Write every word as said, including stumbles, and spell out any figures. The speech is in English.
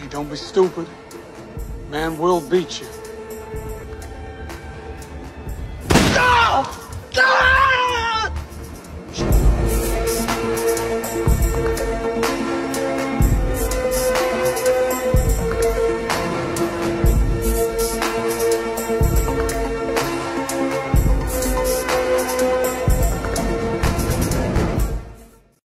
don't be stupid. Man will beat you. No! No!